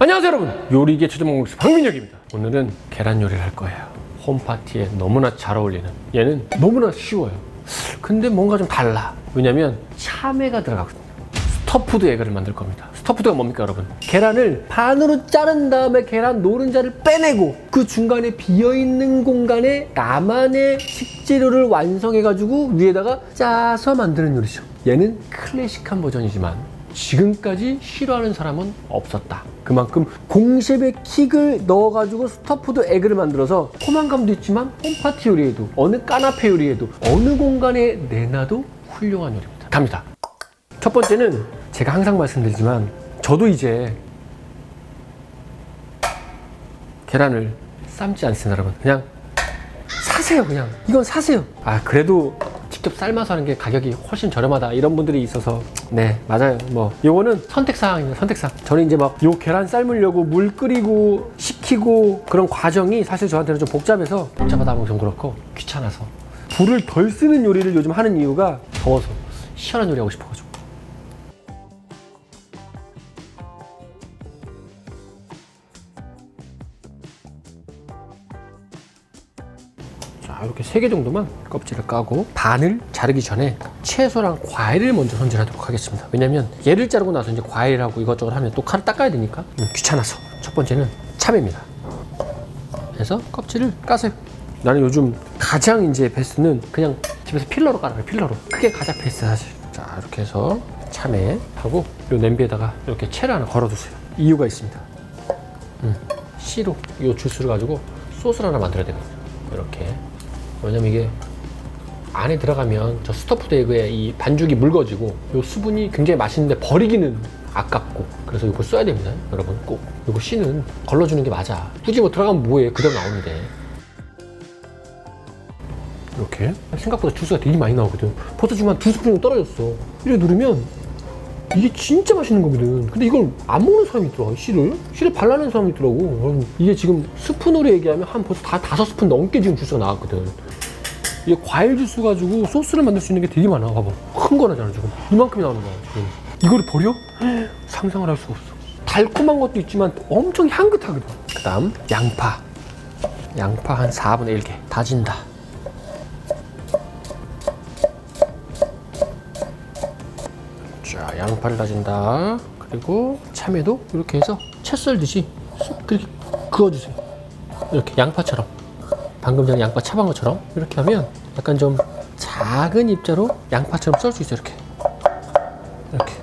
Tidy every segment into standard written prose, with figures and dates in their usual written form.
안녕하세요 여러분, 요리계 최전문가수 박민혁입니다. 오늘은 계란 요리를 할 거예요. 홈파티에 너무나 잘 어울리는, 얘는 너무나 쉬워요. 근데 뭔가 좀 달라. 왜냐면 참외가 들어가거든요. 스터프드 에그를 만들 겁니다. 스터프드가 뭡니까 여러분? 계란을 반으로 자른 다음에 계란 노른자를 빼내고 그 중간에 비어있는 공간에 나만의 식재료를 완성해가지고 위에다가 짜서 만드는 요리죠. 얘는 클래식한 버전이지만 지금까지 싫어하는 사람은 없었다. 그만큼 공셰프의 킥을 넣어가지고 스터프드 에그를 만들어서 포만감도 있지만 홈파티 요리에도, 어느 까나페 요리에도, 어느 공간에 내놔도 훌륭한 요리입니다. 갑니다. 첫 번째는 제가 항상 말씀드리지만 저도 이제 계란을 삶지 않습니다 여러분. 그냥 사세요. 그냥 이건 사세요. 그래도 직접 삶아서 하는 게 가격이 훨씬 저렴하다 이런 분들이 있어서, 네 맞아요. 뭐 요거는 선택사항입니다. 선택사항. 저는 이제 막 요 계란 삶으려고 물 끓이고 식히고 그런 과정이 사실 저한테는 좀 복잡해서, 복잡하다 하면 좀 그렇고 귀찮아서 불을 덜 쓰는 요리를 요즘 하는 이유가 더워서 시원한 요리 하고 싶어가지고. 이렇게 3개 정도만 껍질을 까고, 반을 자르기 전에 채소랑 과일을 먼저 손질하도록 하겠습니다. 왜냐면 얘를 자르고 나서 이제 과일하고 이것저것 하면 또 칼을 닦아야 되니까 귀찮아서. 첫 번째는 참외입니다. 그래서 껍질을 까세요. 나는 요즘 가장 이제 베스트는 그냥 집에서 필러로 깔아요. 필러로. 그게 가장 베스트 사실. 자, 이렇게 해서 참외하고 요 냄비에다가 이렇게 채를 하나 걸어두세요. 이유가 있습니다. 씨로 이 주스를 가지고 소스를 하나 만들어야 되거든요. 이렇게. 왜냐면 이게 안에 들어가면 저 스터프드 에그에 이 반죽이 묽어지고 요 수분이 굉장히 맛있는데 버리기는 아깝고, 그래서 이거 써야 됩니다 여러분. 꼭 이거 씨는 걸러주는 게 맞아. 굳이 뭐 들어가면 뭐해, 그대로 나오는데. 이렇게 생각보다 주스가 되게 많이 나오거든. 벌써 지금 한 2스푼 정도 떨어졌어. 이렇게 누르면 이게 진짜 맛있는 거거든. 근데 이걸 안 먹는 사람이 있더라. 씨를 발라내는 사람이 있더라고. 이게 지금 스푼으로 얘기하면 한 벌써 다 5스푼 넘게 지금 주스가 나왔거든. 이게 과일 주스 가지고 소스를 만들 수 있는 게 되게 많아. 봐봐, 큰 거라잖아. 지금 이만큼이 나오는 거야 지금. 이거를 버려? 상상을 할 수가 없어. 달콤한 것도 있지만 엄청 향긋하거든. 그 다음 양파 한 4분의 1개 다진다. 자, 양파를 다진다. 그리고 참외도 이렇게 해서 채 썰듯이 그렇게 그어주세요. 이렇게 양파처럼, 방금 전에 양파 차반 것처럼 이렇게 하면 약간 좀 작은 입자로 양파처럼 썰 수 있어요. 이렇게.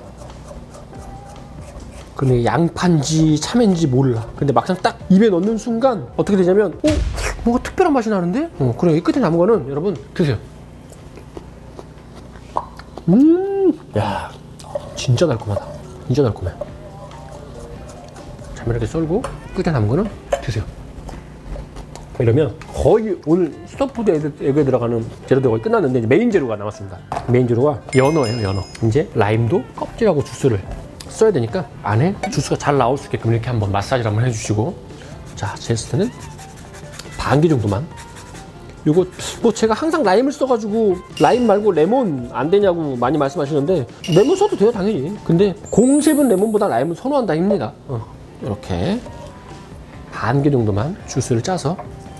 근데 양파인지 참외인지 몰라. 근데 막상 딱 입에 넣는 순간 어떻게 되냐면, 뭔가 특별한 맛이 나는데? 그래, 이 끝에 남은 거는 여러분 드세요. 야, 진짜 달콤하다. 진짜 달콤해. 참외 이렇게 썰고 끝에 남은 거는 드세요. 이러면 거의 오늘 스터프드 에그에 들어가는 재료들 거의 끝났는데, 이제 메인 재료가 남았습니다. 메인 재료가 연어예요. 연어. 이제 라임도 껍질하고 주스를 써야 되니까 안에 주스가 잘 나올 수 있게끔 이렇게 한번 마사지를 한번 해주시고. 자, 제스트는 반 개 정도만. 요거 뭐 제가 항상 라임을 써가지고 라임 말고 레몬 안 되냐고 많이 말씀하시는데, 레몬 써도 돼요 당연히. 근데 공셉은 레몬보다 라임을 선호한다 입니다. 이렇게 반 개 정도만 주스를 짜서.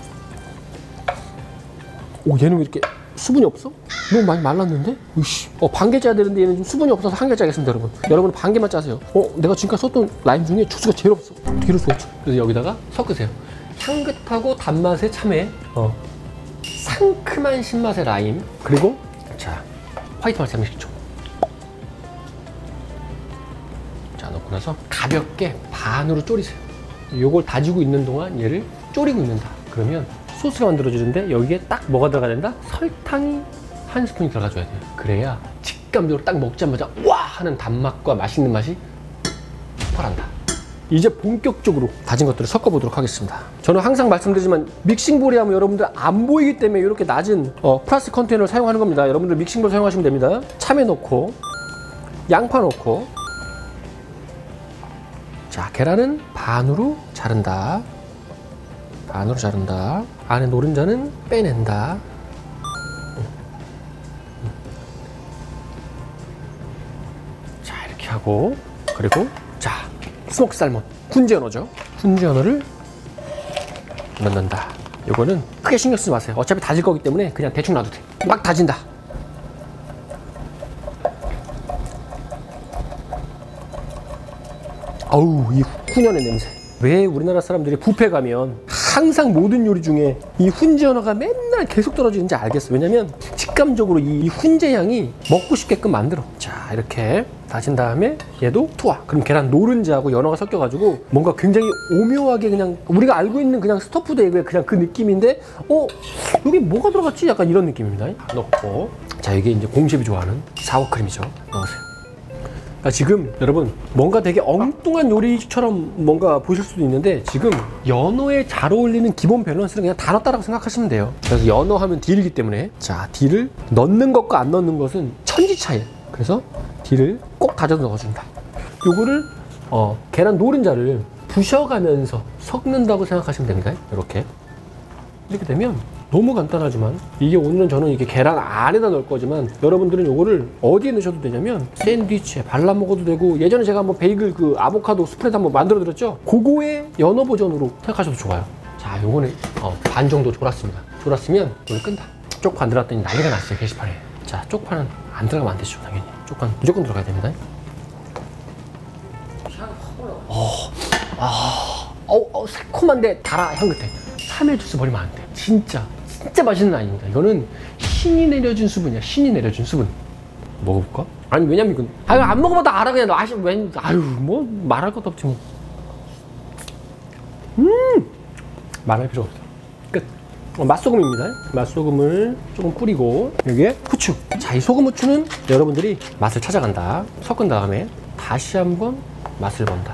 얘는 왜 이렇게 수분이 없어? 너무 많이 말랐는데? 반 개 짜야 되는데 얘는 좀 수분이 없어서 한 개 짜겠습니다 여러분. 여러분은 반 개만 짜세요. 내가 지금까지 썼던 라임 중에 주스가 제일 없어. 어떻게 이럴 수가 없지? 그래서 여기다가 섞으세요. 향긋하고 단맛의 참외, 상큼한 신맛의 라임, 그리고 자, 화이트 발사믹 식초. 자, 넣고 나서 가볍게 반으로 졸이세요. 요걸 다지고 있는 동안 얘를 졸이고 있는다. 그러면 소스가 만들어지는데 여기에 딱 뭐가 들어가야 된다? 설탕이 한 스푼이 들어가줘야 돼요. 그래야 직감적으로 딱 먹자마자 와 하는 단맛과 맛있는 맛이 폭발한다. 이제 본격적으로 다진 것들을 섞어보도록 하겠습니다. 저는 항상 말씀드리지만 믹싱볼이 하면 여러분들 안 보이기 때문에 이렇게 낮은 플라스틱 컨테이너를 사용하는 겁니다. 여러분들 믹싱볼 사용하시면 됩니다. 참외 넣고 양파 넣고, 자, 계란은 반으로 자른다. 반으로 자른다. 안에 노른자는 빼낸다. 자, 이렇게 하고, 그리고 자, 스모크 살몬 훈제 연어죠. 훈제 연어를 넣는다. 이거는 크게 신경 쓰지 마세요. 어차피 다질 거기 때문에 그냥 대충 놔도 돼. 막 다진다. 어우, 이 훈연의 냄새. 왜 우리나라 사람들이 뷔페 가면 항상 모든 요리 중에 이 훈제 연어가 맨날 계속 떨어지는지 알겠어. 왜냐면 직감적으로 이 훈제 향이 먹고 싶게끔 만들어. 자, 이렇게 다진 다음에 얘도 투하. 그럼 계란 노른자하고 연어가 섞여가지고 뭔가 굉장히 오묘하게 그냥 우리가 알고 있는 그냥 스토프드 에그의 그냥 그 느낌인데, 여기 뭐가 들어갔지? 약간 이런 느낌입니다. 넣고, 자, 이게 이제 공셰프 좋아하는 사워크림이죠. 넣으세요. 지금 여러분 뭔가 되게 엉뚱한 요리처럼 뭔가 보실 수도 있는데, 지금 연어에 잘 어울리는 기본 밸런스는 그냥 다 넣었다라고 생각하시면 돼요. 그래서 연어 하면 딜이기 때문에, 자, 딜을 넣는 것과 안 넣는 것은 천지 차이예요. 그래서 딜을 꼭 다져서 넣어준다. 요거를 계란 노른자를 부셔가면서 섞는다고 생각하시면 됩니다. 이렇게 되면 너무 간단하지만, 이게 오늘은 저는 이게 계란 안에다 넣을 거지만 여러분들은 요거를 어디에 넣으셔도 되냐면 샌드위치에 발라 먹어도 되고, 예전에 제가 한번 베이글 그 아보카도 스프레드 한번 만들어 드렸죠. 그거의 연어 버전으로 생각하셔도 좋아요. 자, 요거는 반 정도 졸았습니다. 졸았으면 오늘 끈다. 쪽파 안 들어갔더니 난리가 났어요, 게시판에. 자, 쪽파는 안 들어가면 안 되죠, 당연히. 쪽파는 무조건 들어가야 됩니다. 새콤한데 달아, 향긋해. 참외 주스 버리면 안 돼. 진짜 맛있는 아이입니다. 이거는 신이 내려준 수분이야. 신이 내려준 수분. 먹어볼까? 아니, 왜냐면 이건 안 먹어봐도 알아. 그냥 뭐 말할 것도 없지 뭐. 말할 필요 없어. 끝. 맛소금입니다. 맛소금을 조금 뿌리고, 여기에 후추. 자, 이 소금 후추는 여러분들이 맛을 찾아간다. 섞은 다음에 다시 한번 맛을 본다.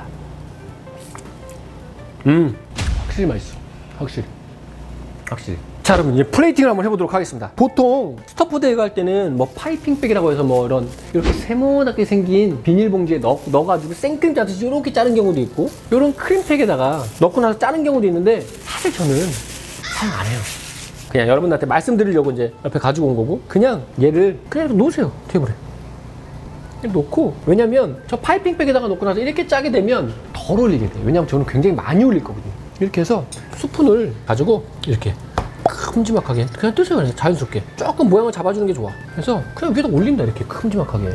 확실히 맛있어. 확실히. 자, 여러분 이제 플레이팅을 한번 해보도록 하겠습니다. 보통 스토프드 에그 할 때는 뭐 파이핑백이라고 해서 뭐 이렇게 세모나게 생긴 비닐봉지에 넣어가지고 생크림 짜듯이 이렇게 자른 경우도 있고, 이런 크림팩에다가 넣고 나서 자른 경우도 있는데, 사실 저는 사용 안 해요. 그냥 여러분들한테 말씀드리려고 이제 옆에 가지고 온 거고, 그냥 얘를 그냥 이렇게 놓으세요. 테이블에 이렇게 놓고. 왜냐면 저 파이핑백에다가 넣고 나서 이렇게 짜게 되면 덜 올리게 돼요. 왜냐면 저는 굉장히 많이 올릴 거거든요. 이렇게 해서 스푼을 가지고 이렇게 큼지막하게 그냥 뜨세요. 그냥 자연스럽게 조금 모양을 잡아주는 게 좋아. 그래서 그냥 위에다 올린다. 이렇게 큼지막하게.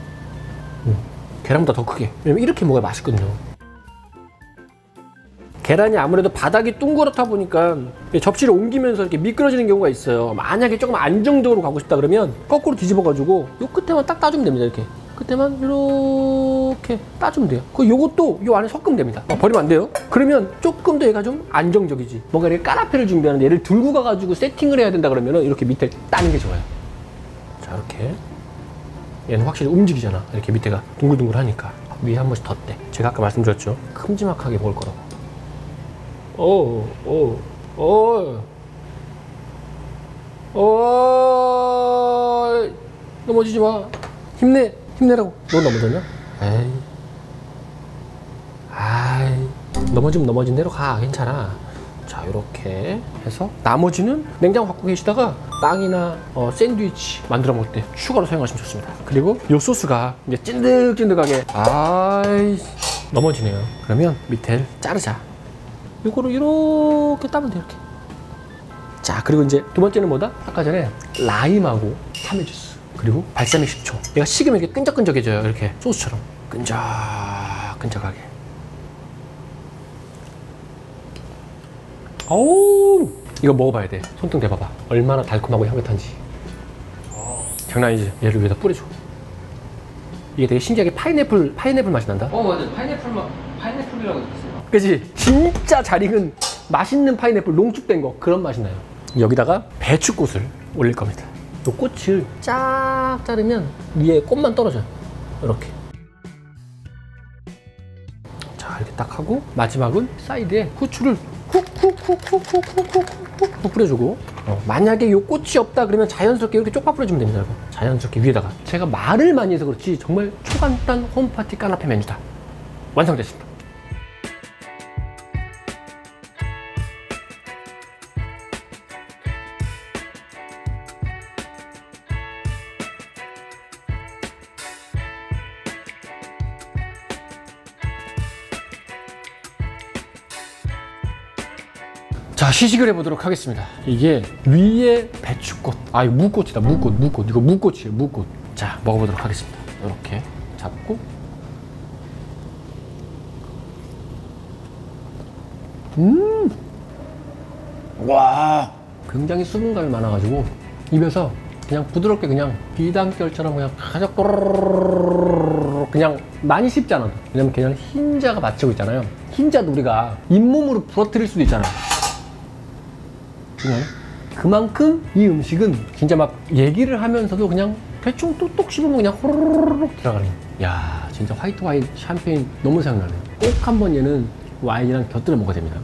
계란보다 더 크게. 왜냐면 이렇게 먹어야 맛있거든요. 계란이 아무래도 바닥이 둥그렇다 보니까 접시를 옮기면서 이렇게 미끄러지는 경우가 있어요. 만약에 조금 안정적으로 가고 싶다 그러면 거꾸로 뒤집어가지고 요 끝에만 딱 따주면 됩니다. 이렇게 끝에만 이렇게 따주면 돼요. 요것도 요 안에 섞으면 됩니다. 버리면 안 돼요. 그러면 조금 더 얘가 좀 안정적이지. 뭔가 이렇게 까나페를 준비하는데 얘를 들고 가가지고 세팅을 해야 된다 그러면은 이렇게 밑에 따는 게 좋아요. 자, 이렇게. 얘는 확실히 움직이잖아. 이렇게 밑에가 둥글둥글 하니까. 위에 한 번씩 덧대. 제가 아까 말씀드렸죠. 큼지막하게 먹을 거라고. 넘어지지 마. 힘내라고. 너 넘어졌냐? 넘어지면 넘어진 대로 가. 괜찮아. 자, 이렇게 해서 나머지는 냉장고 갖고 계시다가 빵이나 샌드위치 만들어 먹을 때 추가로 사용하시면 좋습니다. 그리고 이 소스가 이제 찐득찐득하게 넘어지네요. 그러면 밑에를 자르자. 이거로 이렇게 따면 돼요. 이렇게. 자, 그리고 이제 두 번째는 뭐다? 아까 전에 라임하고 참외 주스, 그리고 발사믹 식초. 얘가 식으면 이렇게 끈적끈적해져요. 이렇게 소스처럼 끈적끈적하게. 어우, 이거 먹어봐야 돼. 손등 대봐봐. 얼마나 달콤하고 향긋한지. 장난이지. 얘를 위에다 뿌려줘. 이게 되게 신기하게 파인애플 맛이 난다. 맞아. 파인애플이라고 했어요. 그치? 진짜 잘 익은 맛있는 파인애플 농축된 거, 그런 맛이 나요. 여기다가 배추꽃을 올릴 겁니다. 이 꽃을 쫙 자르면 위에 꽃만 떨어져요. 이렇게. 자, 이렇게 딱 하고 마지막은 사이드에 후추를 훅 뿌려주고, 만약에 이 꽃이 없다 그러면 자연스럽게 이렇게 쪽파 뿌려주면 됩니다. 여러분. 자연스럽게 위에다가. 제가 말을 많이 해서 그렇지 정말 초간단 홈파티 까나페 메뉴다. 완성됐습니다. 자, 시식을 해보도록 하겠습니다. 이게 위에 배추꽃. 아, 이거 무꽃이다. 무꽃. 이거 무꽃이에요. 무꽃. 자, 먹어보도록 하겠습니다. 이렇게 잡고. 와, 굉장히 수분감이 많아가지고 입에서 그냥 부드럽게 그냥 비단결처럼 그냥 가작 또르르르 그냥 많이 씹지 않아도. 왜냐면 그냥 흰자가 받치고 있잖아요. 흰자도 우리가 잇몸으로 부러뜨릴 수도 있잖아요. 그만큼 이 음식은 진짜 막 얘기를 하면서도 그냥 대충 뚝뚝 씹으면 그냥 호로로로 들어가는. 야, 진짜 화이트 와인 샴페인 너무 생각나네요. 꼭 한번 얘는 와인이랑 곁들여 먹어야 됩니다.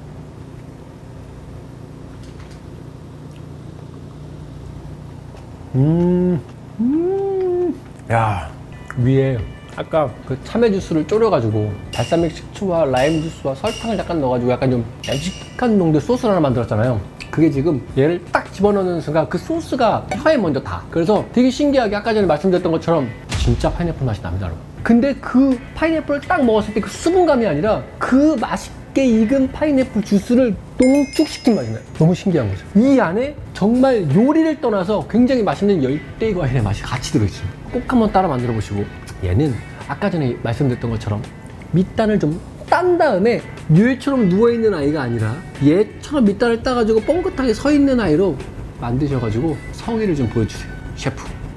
야, 위에 아까 그 참외 주스를 졸여가지고 발사믹 식초와 라임 주스와 설탕을 약간 넣어가지고 약간 좀 얄직한 농도의 소스를 하나 만들었잖아요. 그게 지금 얘를 딱 집어넣는 순간 그 소스가 혀에 먼저 닿아. 그래서 되게 신기하게 아까 전에 말씀드렸던 것처럼 진짜 파인애플 맛이 납니다, 여러분. 근데 그 파인애플을 딱 먹었을 때 그 수분감이 아니라 그 맛있게 익은 파인애플 주스를 농축시킨 맛이 나요. 너무 신기한 거죠. 이 안에 정말 요리를 떠나서 굉장히 맛있는 열대 과일의 맛이 같이 들어있어요. 꼭 한번 따라 만들어 보시고. 얘는 아까 전에 말씀드렸던 것처럼 밑단을 좀 딴 다음에 얘처럼 누워있는 아이가 아니라 얘처럼 밑단을 따가지고 뻥긋하게 서 있는 아이로 만드셔가지고 성의를 좀 보여주세요, 셰프.